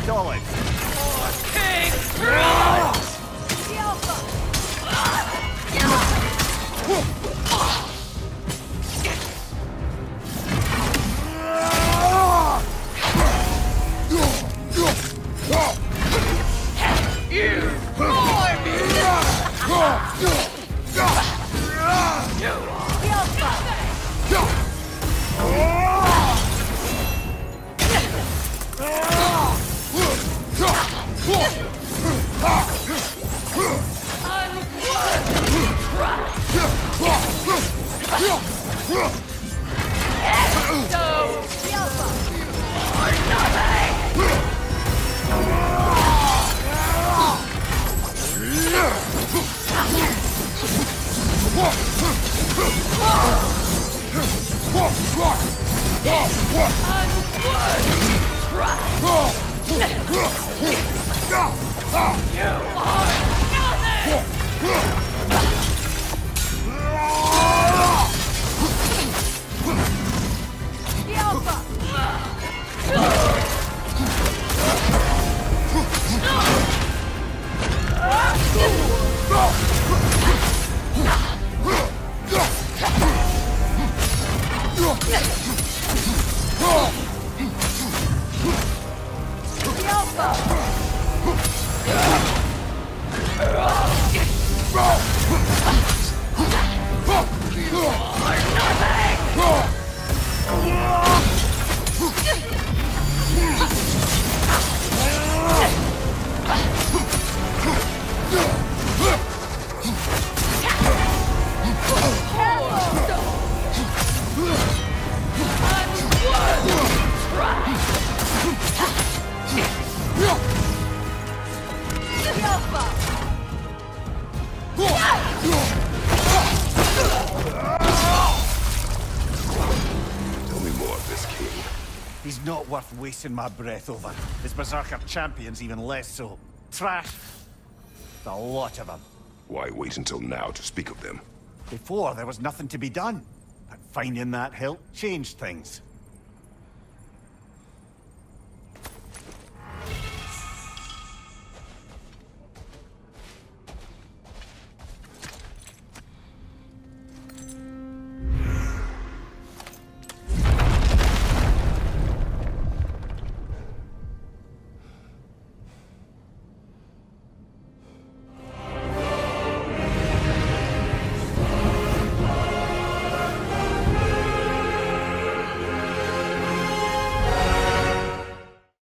Stolid. King Run! You boy! He's not worth wasting my breath over. His Berserker champion's even less so. Trash. A lot of them. Why wait until now to speak of them? Before, there was nothing to be done. But finding that hilt changed things.